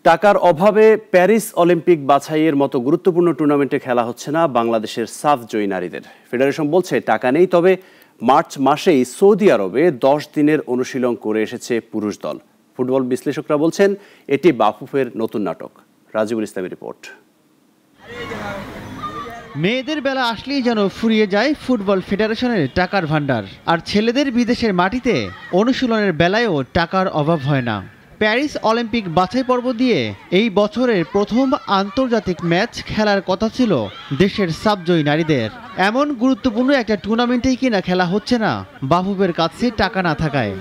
টাকার অভাবে Paris Olympic বাছাইয়ের মতো গুরুত্বপূর্ণ টুর্নামেন্টে খেলা হচ্ছে না বাংলাদেশের সাফ জয়ী নারীদের। ফেডারেশন বলছে টাকা নেই, তবে মার্চ মাসেই সৌদি আরবে 10 দিনের অনুশীলন করে এসেছে পুরুষ দল। ফুটবল বিশ্লেষকরা বলছেন এটি বাফুফের নতুন নাটক। রাজিবুল ইসলামের রিপোর্ট। মেয়েদের বেলা আসলেই যেন ফুরিয়ে যায় ফুটবল ফেডারেশনের টাকার ভান্ডার, আর ছেলেদের বিদেশের মাটিতে অনুশীলনের বেলায়ও টাকার অভাব হয় না। প্যারিস অলিম্পিক বাছাই পর্ব দিয়ে এই বছরের প্রথম আন্তর্জাতিক ম্যাচ খেলার কথা ছিল দেশের সাবজয়ী নারীদের। এমন গুরুত্বপূর্ণ একটা টুর্নামেন্টেই কিনা খেলা হচ্ছে না বাফুফের কাছে টাকা না থাকায়।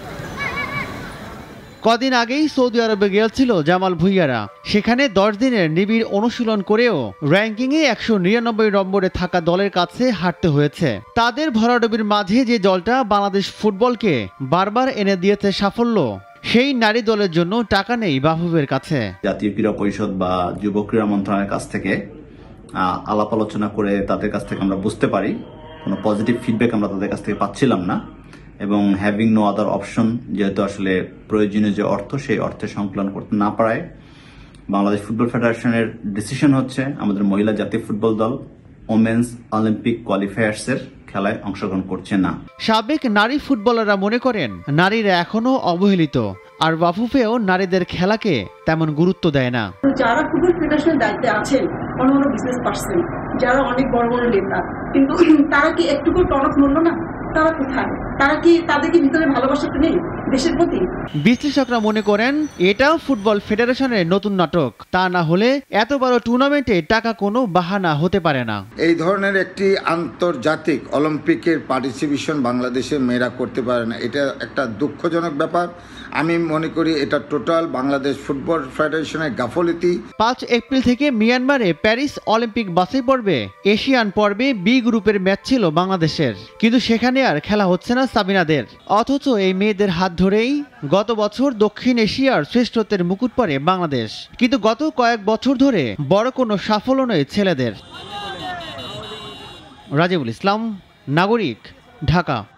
কদিন আগেই সৌদি আরবে গিয়েছিল জামাল ভুইয়ারা। সেখানে 10 দিনের নিবিড় অনুশীলন করেও র্যাঙ্কিংয়ে 199 নম্বরে থাকা দলের কাছে হারতে হয়েছে। তাদের ভরাডুবির মাঝে যে দলটা বাংলাদেশ ফুটবলকে বারবার এনে দিয়েছে সাফল্য, সেই নারী দলের জন্য টাকা নেই বাফুফের কাছে। জাতীয় ক্রীড়া পরিষদ বা যুব ক্রীড়া মন্ত্রণালয়ের কাছ থেকে আলাপ আলোচনা করে তাদের কাছ থেকে আমরা বুঝতে পারি কোনো পজিটিভ ফিডব্যাক আমরা তাদের কাছ থেকে পাচ্ছিলাম না, এবং হ্যাভিং নো আদার অপশন, যেহেতু আসলে প্রয়োজনীয় যে অর্থ সেই অর্থে সংকলন করতে না পারায় বাংলাদেশ ফুটবল ফেডারেশনের ডিসিশন হচ্ছে আমাদের মহিলা জাতীয় ফুটবল দল ওমেন্স অলিম্পিক কোয়ালিফায়ার্সের খেলায় অংশগ্রহণ করছে না। সাবেক নারী ফুটবলাররা মনে করেন নারীরা এখনো অবহেলিত, আর বাফুফেও নারীদের খেলাকে তেমন গুরুত্ব দেয় না। যারা ফুটবল ফেডারেশনের দায়িত্বে আছেন, অন্য বিজনেস পার্সন, যারা অনেক বড় বড় নেতা, কিন্তু তারা কি একটুকু টনক মূল্য না? তারা কোথায়? তারা কি তাদের কি ভিতরে ভালোবাসাটা নেই দেশের প্রতি? বিশ্লেষকরা মনে করেন এটাও ফুটবল ফেডারেশনের নতুন নাটক। তা না হলে এত বড় টুর্নামেন্টে টাকা কোনো বাহানা হতে পারে না। এই ধরনের একটি আন্তর্জাতিক অলিম্পিকের পার্টিসিপেশন বাংলাদেশে মেয়েরা করতে পারে না, এটা একটা দুঃখজনক ব্যাপার। আমি মনে করি এটা টোটাল বাংলাদেশ ফুটবল ফেডারেশনের গাফলতি। 5 এপ্রিল থেকে মিয়ানমারে প্যারিস অলিম্পিক বাছাই পর্বে এশিয়ান পর্বে বি গ্রুপের ম্যাচ ছিল বাংলাদেশের, কিন্তু সেখানে আর খেলা হচ্ছে না সাবিনাদের। অথচ এই মেয়েদের হাত ধরেই গত বছর দক্ষিণ এশিয়ার শ্রেষ্ঠত্বের মুকুট পরে বাংলাদেশ। কিন্তু গত কয়েক বছর ধরে বড় কোনো সাফল্য নয় ছেলেদের। রাজিবুল ইসলাম, নাগরিক, ঢাকা।